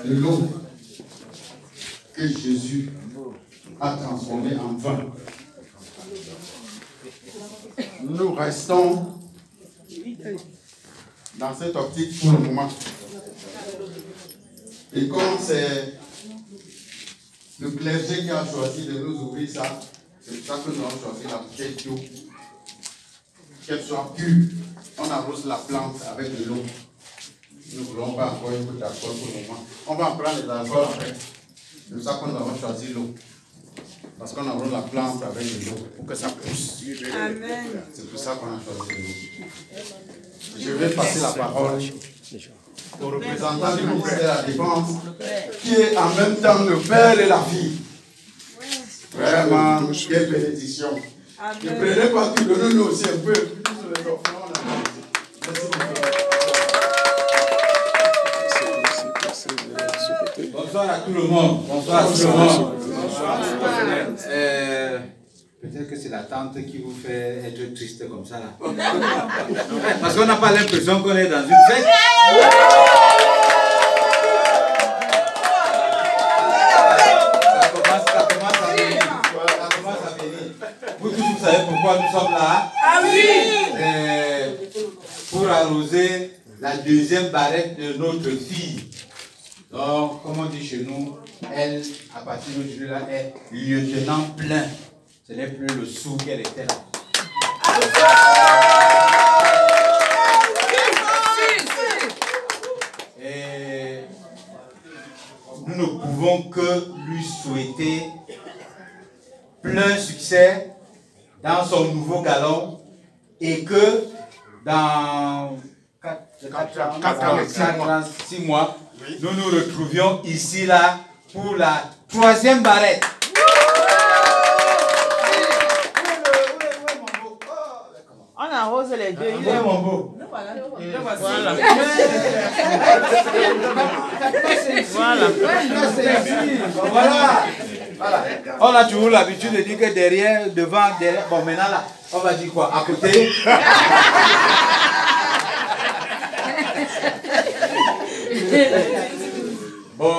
de l'eau que Jésus a transformée en vin. Nous restons dans cette optique pour le moment. Et comme c'est le clergé qui a choisi de nous ouvrir ça, c'est pour ça que nous avons choisi la bouteille d'eau. Qu'elle soit pure. On arrose la plante avec de l'eau. Nous ne voulons pas encore une goutte d'alcool pour le moment. On va en prendre les alcools après. C'est pour ça que nous avons choisi l'eau. Parce qu'on arrose la plante avec de l'eau pour que ça pousse. Amen. C'est pour ça qu'on a choisi de l'eau. Je vais passer la parole au représentant du ministère de la Défense, qui est en même temps le père et la fille. Vraiment, quelle bénédiction. Ne prenez pas tout, donnez-nous aussi un peu. Merci beaucoup. Bonsoir à tout le monde. Bonsoir à tout le monde. Bonsoir. Peut-être que c'est la tante qui vous fait être triste comme ça là. Parce qu'on n'a pas l'impression qu'on est dans une fête. Ça commence à venir. Vous tous, vous savez pourquoi nous sommes là? Ah oui! Pour arroser la deuxième barrette de notre fille. Donc, comme on dit chez nous, elle, à partir d'aujourd'hui là, est lieutenant plein. Ce n'est plus le sou qu'elle était là. Et nous ne pouvons que lui souhaiter plein succès dans son nouveau galon et que dans 6 mois, nous nous retrouvions ici là pour la 3e barrette. On arrose les deux. Il est mon beau. Voilà. On a toujours l'habitude de dire que derrière, devant, derrière. Bon, maintenant là, on va dire quoi? À côté. Bon,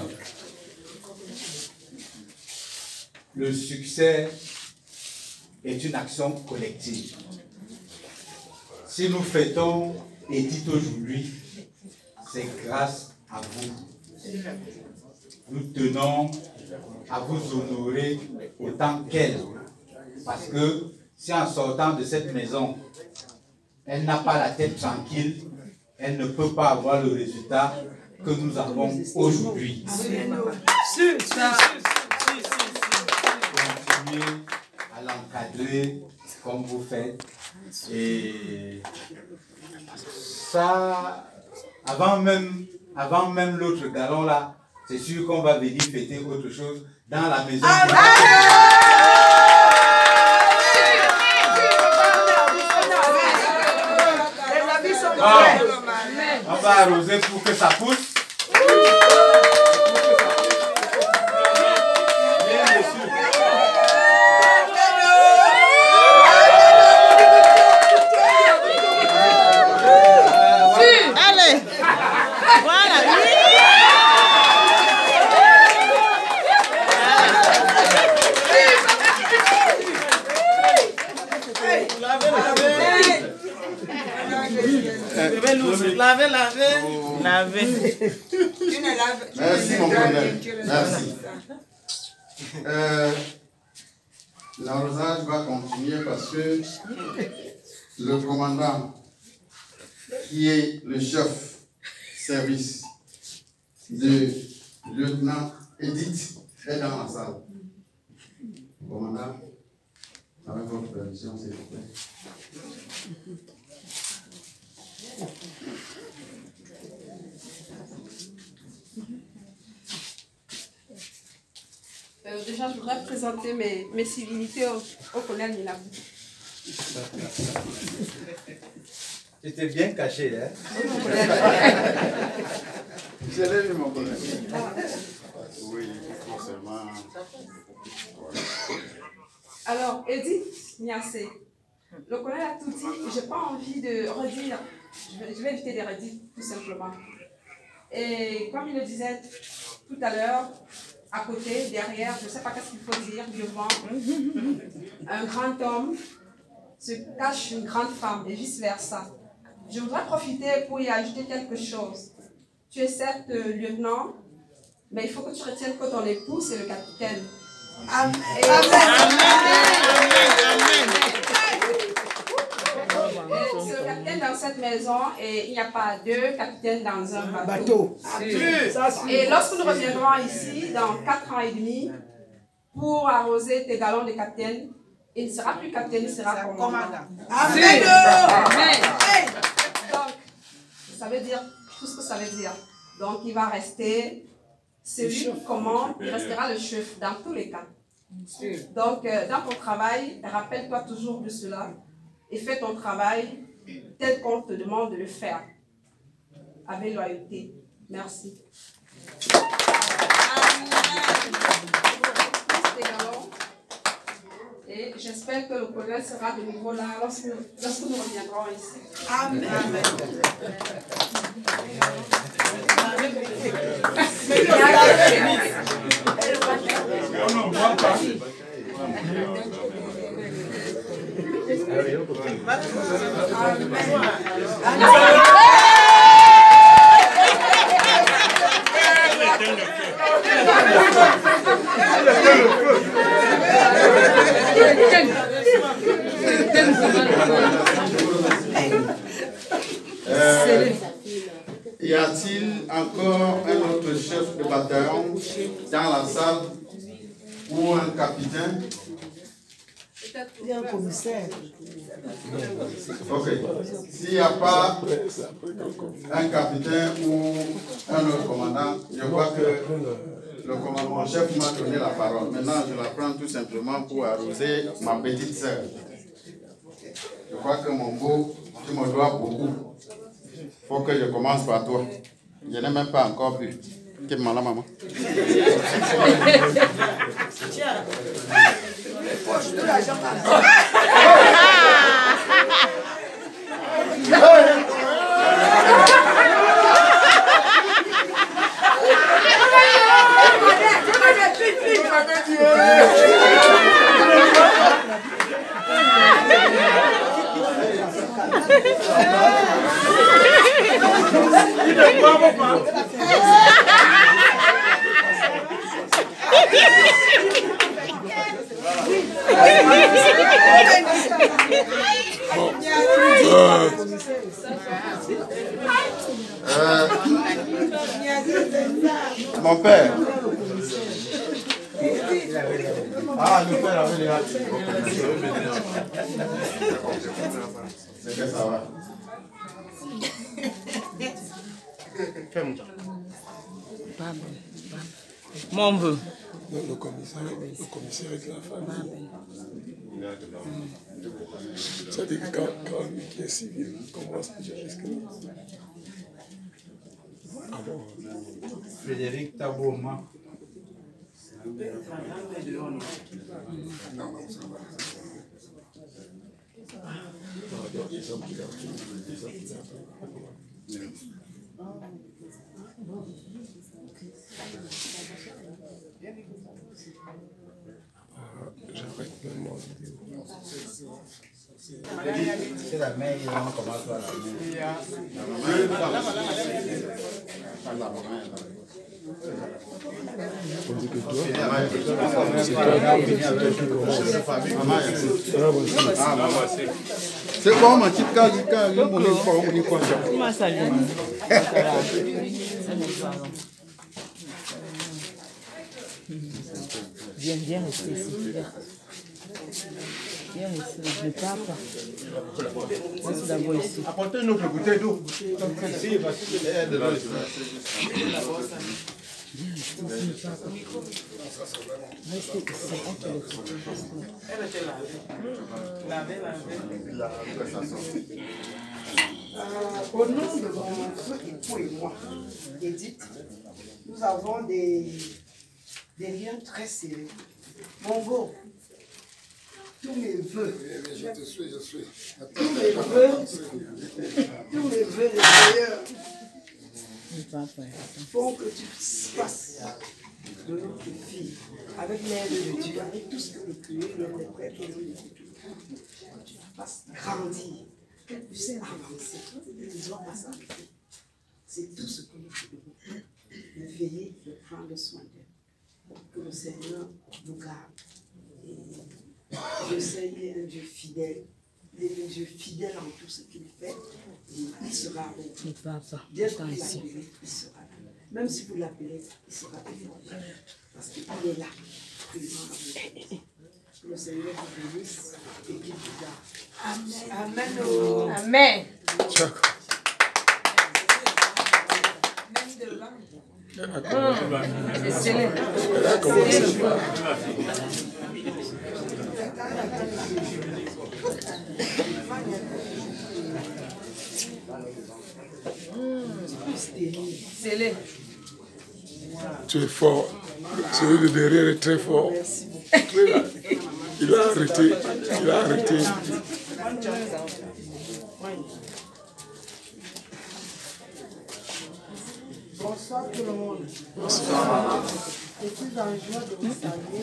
le succès est une action collective. Si nous fêtons Edith aujourd'hui, c'est grâce à vous. Nous tenons à vous honorer autant qu'elle. Parce que si en sortant de cette maison, elle n'a pas la tête tranquille, elle ne peut pas avoir le résultat que nous avons aujourd'hui. Continuez à l'encadrer comme vous faites. Et ça, avant même l'autre galon là, c'est sûr qu'on va venir fêter autre chose dans la maison. On va arroser pour que ça pousse. Laver. Merci mon colonel. Merci. L'arrosage va continuer parce que le commandant, qui est le chef service de lieutenant Edith, est dans la salle. Commandant, avec votre permission, s'il vous plaît. Déjà, je voudrais présenter mes civilités au colonel Milabou. Tu t'es bien caché, hein? Je l'ai vu, mon colonel. Oui, forcément. Alors, Edith Niassé, le colonel a tout dit. Je n'ai pas envie de redire. Je vais éviter de redire, tout simplement. Et comme il le disait tout à l'heure, à côté, derrière, je ne sais pas qu'est-ce qu'il faut dire, devant, un grand homme se cache une grande femme et vice-versa. Je voudrais profiter pour y ajouter quelque chose. Tu es certes lieutenant, mais il faut que tu retiennes que ton époux, c'est le capitaine. Amen. C'est le capitaine dans cette maison et il n'y a pas deux capitaines dans un bateau. Et lorsque nous reviendrons ici, dans 4 ans et demi, pour arroser tes galons de capitaine, il ne sera plus capitaine, il sera commandant. Amen. Donc, ça veut dire tout ce que ça veut dire. Donc, il va rester celui qui commande, il restera le chef dans tous les cas. Donc, dans ton travail, rappelle-toi toujours de cela et fais ton travail tel qu'on te demande de le faire, avec loyauté. Merci. Et j'espère que le colonel sera de nouveau là lorsque nous reviendrons ici. Amen. Amen. Y a-t-il encore un autre chef de bataillon dans la salle ou un capitaine? Il y a un commissaire. Ok. S'il n'y a pas un capitaine ou un autre commandant, je vois que le commandant chef m'a donné la parole. Maintenant, je la prends tout simplement pour arroser ma petite sœur. Je crois que mon beau, tu me dois beaucoup. Il faut que je commence par toi. Je n'ai même pas encore bu. Qu'est-ce que la maman? Mon père. Ah, le père avait les hâtes. C'est que ça va. Mon vœu. Le commissaire est de la famille. C'est-à-dire que quand lui qui est civil commence à gérer ce que nous. Frédéric Tabouma. C'est la main, on commence par la C'est bon, ma petite case, on dit quoi? Comment ça vient? Viens rester ici. Viens rester, ne pars pas. Reste d'abord ici. Apportez une autre bouteille d'eau. Ici, parce qu'il y a de l'eau. Restez ici, on te le fait. Elle était là. Au nom de mon feu époux et moi, Edith, nous avons des liens très serrés. Mongo, tous mes vœux, tous mes vœux les meilleurs font que tu fasses de notre fille, avec l'aide de Dieu, avec tout ce que le curé, le prêtre, tu la fasses grandir, qu'elle puisse avancer, elle ne doit pas s'arrêter. C'est tout ce que nous devons. De veiller, de prendre soin d'elle. Que le Seigneur nous garde. Et je sais qu'il est un Dieu fidèle. Il est un Dieu fidèle en tout ce qu'il fait. Et il sera avec vous. Dès que vous l'appelez, il sera là. Même si vous l'appelez, il sera là. Parce qu'il est là, présent avec vous. Que le Seigneur vous bénisse et qu'il vous garde. Amen. Amen. Amen. Tu es fort. Celui de derrière est très fort. Il a arrêté. Il a arrêté. Bonsoir tout le monde. Bonsoir. Je suis en joie de vous saluer.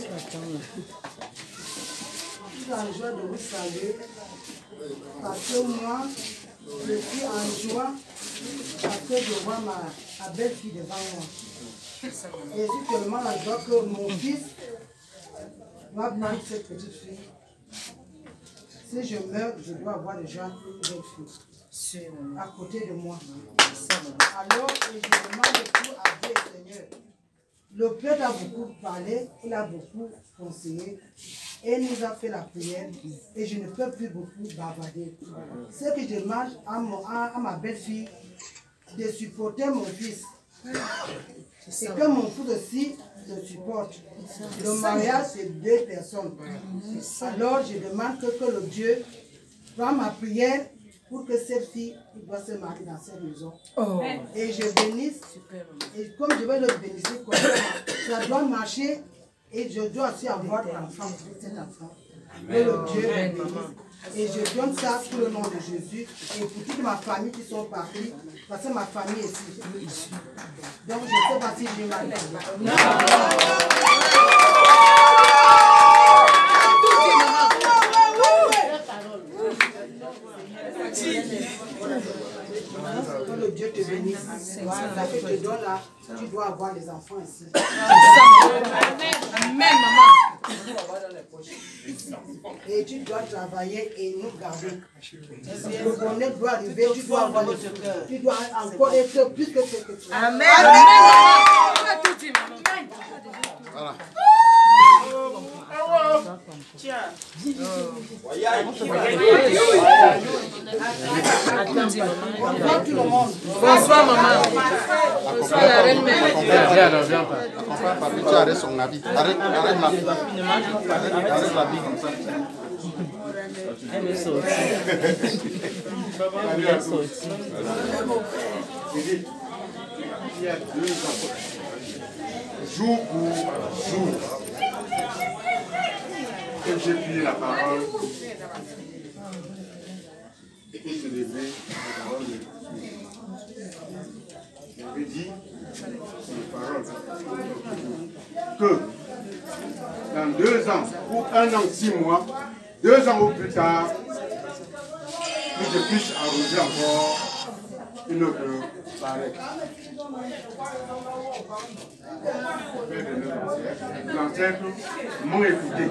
Je suis en joie de vous saluer. Parce que moi, je suis en joie parce que je vois ma belle-fille devant moi. Et je suis tellement en joie que mon fils va prendre cette petite fille. Si je meurs, je dois avoir déjà une belle fille à côté de moi. Alors, je demande tout à Dieu, Seigneur. Le prêtre a beaucoup parlé, il a beaucoup conseillé, et il nous a fait la prière, et je ne peux plus beaucoup bavarder. Ce que je demande à ma belle-fille, de supporter mon fils, et que mon fils aussi le supporte. Le mariage, c'est 2 personnes. Alors, je demande que le Dieu prend ma prière, pour que cette fille doit se marier dans cette maison. Oh. Et je bénisse, et comme je vais le bénir, ça doit marcher, et je dois aussi avoir l'enfant, cet enfant. Que le Dieu me bénisse. Et je donne ça pour le nom de Jésus, et pour toute ma famille qui sont partis, parce que ma famille est ici. Donc je ne sais pas si j'ai mal. Que le Dieu te bénisse. Voilà, que je te donne là, tu dois avoir les enfants ici. Amen, maman. Et tu dois travailler et nous garder. Le bonheur doit arriver, tu dois avoir le cœur. Tu dois encore être plus que ce que tu es. Amen. Amen. Voilà. Tiens. Bonsoir tout le monde. Bonsoir maman. Bonsoir la reine-mère. Tu arrêtes son habit. Arrête la vie. Arrête la vie comme ça. Il y a 2 ans. Jour pour jour. Que j'ai pris la parole et que je levais la parole de Dieu. J'avais dit une parole que dans 2 ans ou 1 an, 6 mois, 2 ans ou plus tard, que je puisse arroser encore une autre pareille. Les ancêtres m'ont écouté.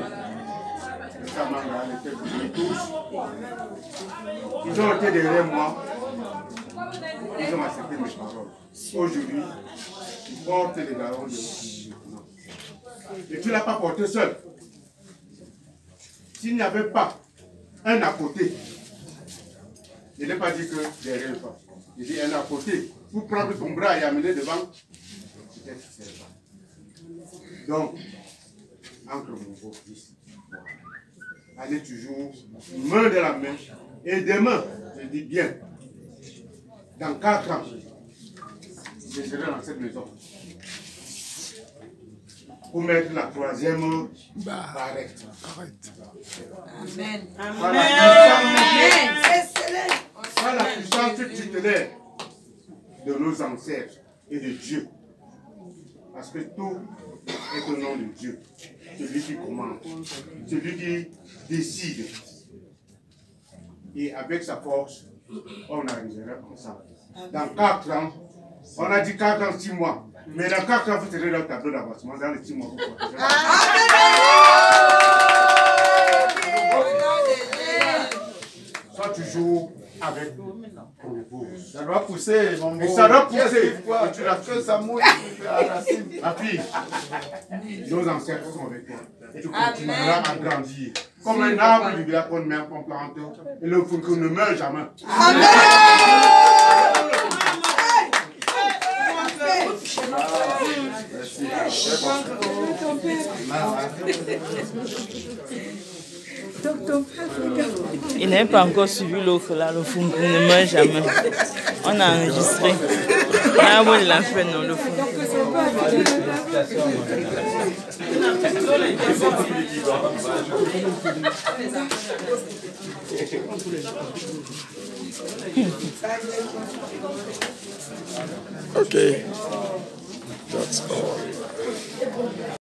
Ils ont été derrière moi, ils ont accepté mes paroles. Aujourd'hui, ils portent les garants de moi. Et tu ne l'as pas porté seul. S'il n'y avait pas un à côté, je n'ai pas dit que derrière le pas. J'ai dit un à côté, pour prendre ton bras et amener devant, peut-être que c'est pas. Donc, entre mon beau fils, allez toujours main de la main. Et demain, je dis bien, dans 4 ans, je serai dans cette maison pour mettre la 3e barrette. Amen. Par la puissance tutélaire de nos ancêtres, et de Dieu. Parce que tout est au nom de Dieu. Celui qui commande, celui qui décide. Et avec sa force, on arriverait ensemble. Dans 4 ans, on a dit 4 ans, 6 mois. Mais dans 4 ans, vous serez dans le tableau d'avancement. Dans les 6 mois, vous protégerez. Sois toujours avec ton épouse. Ça doit pousser, mon beau. Et ça doit pousser. Et tu l'as fait, ça mouille à la racine. Ma fille, nos ancêtres sont avec toi. Et tu continueras à grandir. Comme un arbre du village qu'on met, qu'on plante. Et le fruit qu'on ne meurt jamais. Amen. Il n'est pas encore suivi l'autre là, le fond ne meurt jamais. On a enregistré. Là où il l'a fait, non, le fond. Okay, that's all.